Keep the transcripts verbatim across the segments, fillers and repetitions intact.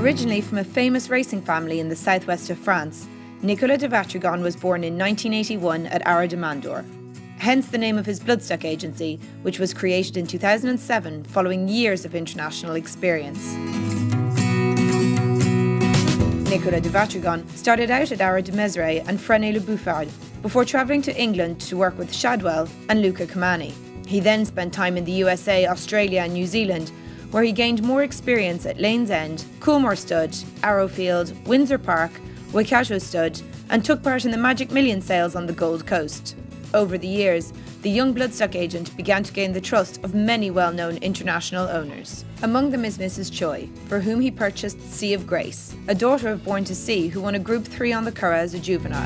Originally from a famous racing family in the southwest of France, Nicolas de Vatrigan was born in nineteen eighty-one at Ara de Mandor. Hence the name of his Bloodstock agency, which was created in two thousand seven following years of international experience. Nicolas de Vatrigan started out at Ara de Mesre and Fresnay-le-Bouffard before travelling to England to work with Shadwell and Luca Comani. He then spent time in the U S A, Australia and New Zealand, where he gained more experience at Lane's End, Coolmore Stud, Arrowfield, Windsor Park, Waikato Stud, and took part in the Magic Million sales on the Gold Coast. Over the years, the young Bloodstock agent began to gain the trust of many well-known international owners. Among them is Missus Choi, for whom he purchased Sea of Grace, a daughter of Born to Sea who won a Group three on the Curragh as a juvenile.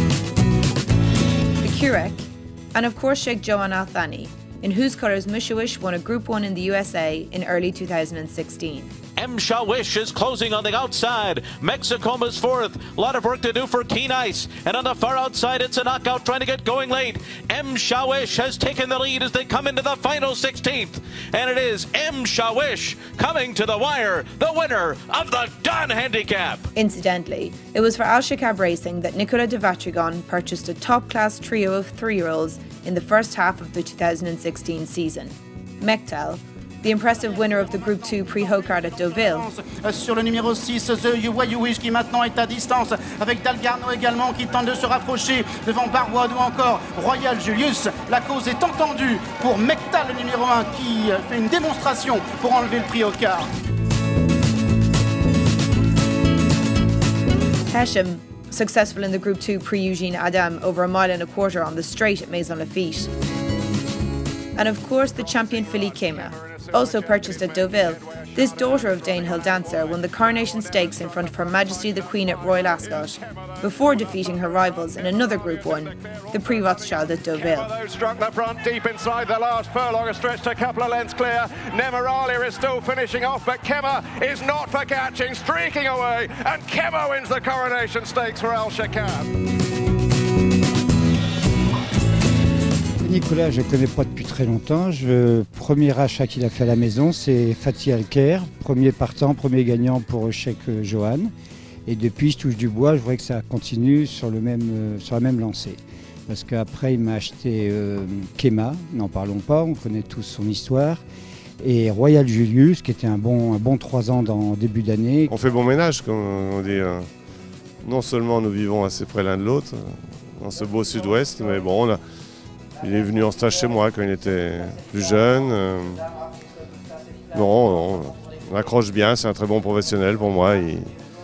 The Curragh, and of course Sheikh Johan Al Thani, in whose colours Mushawish won a Group one in the U S A in early two thousand sixteen. M. Shawish is closing on the outside. Mexicoma's fourth. A lot of work to do for Keen Ice. And on the far outside, it's a knockout trying to get going late. M. Shawish has taken the lead as they come into the final sixteenth. And it is M. Shawish coming to the wire, the winner of the Dunn Handicap. Incidentally, it was for Al Shakab Racing that Nicolas de Vatrigan purchased a top-class trio of three-year-olds in the first half of the two thousand sixteen season. Mektal, the impressive winner of the Group two Prix Hocard at Deauville. Sur le numéro six, The Voyouish qui maintenant est à distance avec Dalgarno également qui tente de se rapprocher devant Barbois ou encore Royal Julius. La cause est entendue pour Mektal, le numéro un, qui fait une démonstration pour enlever le Prix Hocard. Hesham, successful in the Group two Prix Eugene Adam over a mile and a quarter on the straight at Maison Lafitte. And of course the champion filly Kema, also purchased at Deauville. This daughter of Danehill Dancer won the Coronation Stakes in front of Her Majesty the Queen at Royal Ascot, before defeating her rivals in another Group one, the Prix Rothschild at Deauville. Struck the front deep inside the last furlong, a stretch to a couple of lengths clear. Nemeralia is still finishing off, but Kema is not for catching, streaking away, and Kema wins the Coronation Stakes for Al Shakab. Nicolas, je ne le connais pas depuis très longtemps. Le premier achat qu'il a fait à la maison, c'est Fatih Alker, premier partant, premier gagnant pour Sheikh Johan. Et depuis, je touche du bois, je voudrais que ça continue sur, le même, sur la même lancée. Parce qu'après, il m'a acheté euh, Kema, n'en parlons pas, on connaît tous son histoire. Et Royal Julius, qui était un bon, un bon trois ans dans début d'année. On fait bon ménage, comme on dit. Non seulement nous vivons assez près l'un de l'autre, dans ce beau sud-ouest, mais bon, on a... Il est venu en stage chez moi quand il était plus jeune. Euh, non, non, on accroche bien, c'est un très bon professionnel pour moi. Il,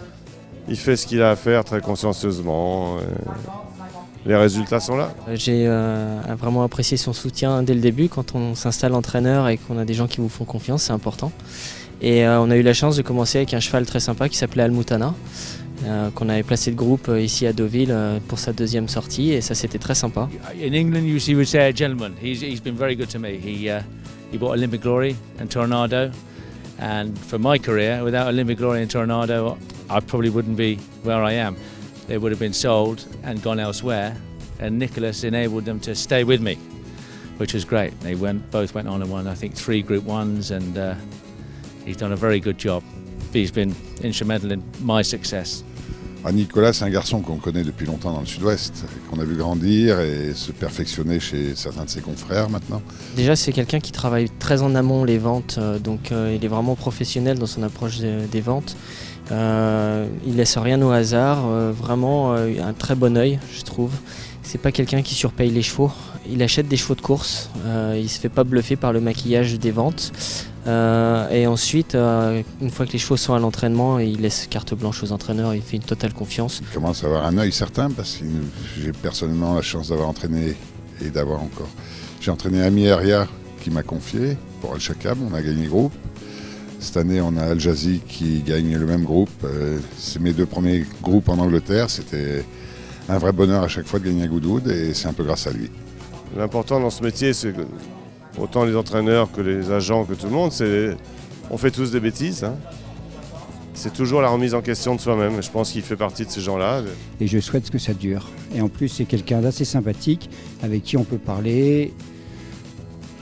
il fait ce qu'il a à faire très consciencieusement. Euh, les résultats sont là. J'ai euh, vraiment apprécié son soutien dès le début. Quand on s'installe entraîneur et qu'on a des gens qui vous font confiance, c'est important. Et euh, on a eu la chance de commencer avec un cheval très sympa qui s'appelait Almutana. Euh, qu'on avait placé de groupe euh, ici à Deauville euh, pour sa deuxième sortie et ça c'était très sympa. In England you would say a gentleman. He's, he's been very good to me. He, uh, he bought Olympic Glory and Tornado, and for my career without Olympic Glory and Tornado I probably wouldn't be where I am. They would have been sold and gone elsewhere, and Nicolas enabled them to stay with me, which was great. They went, both went on and won I think three Group Ones, and uh, he's done a very good job. He's been instrumental in my success. Ah, Nicolas, c'est un garçon qu'on connaît depuis longtemps dans le sud-ouest, qu'on a vu grandir et se perfectionner chez certains de ses confrères maintenant. Déjà, c'est quelqu'un qui travaille très en amont les ventes, donc euh, il est vraiment professionnel dans son approche de, des ventes. Euh, il laisse rien au hasard, euh, vraiment euh, un très bon œil, je trouve. C'est pas quelqu'un qui surpaye les chevaux. Il achète des chevaux de course, euh, il se fait pas bluffer par le maquillage des ventes. Euh, et ensuite, euh, une fois que les chevaux sont à l'entraînement, il laisse carte blanche aux entraîneurs, il fait une totale confiance. Il commence à avoir un œil certain parce que j'ai personnellement la chance d'avoir entraîné et d'avoir encore. J'ai entraîné Ami Aria qui m'a confié pour Al Shakab, on a gagné groupe. Cette année, on a Al Jazi qui gagne le même groupe. Euh, c'est mes deux premiers groupes en Angleterre, c'était un vrai bonheur à chaque fois de gagner à Goodwood et c'est un peu grâce à lui. L'important dans ce métier, c'est que autant les entraîneurs que les agents, que tout le monde, c'est on fait tous des bêtises. Hein. C'est toujours la remise en question de soi-même. Je pense qu'il fait partie de ces gens-là. Et je souhaite que ça dure. Et en plus, c'est quelqu'un d'assez sympathique, avec qui on peut parler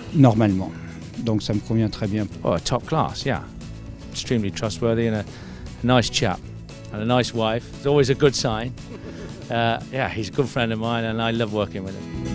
normalement. Donc ça me convient très bien. Oh, top class, yeah. Extremely trustworthy and a, a nice chap and a nice wife. It's always a good sign. Uh, yeah, he's a good friend of mine and I love working with him.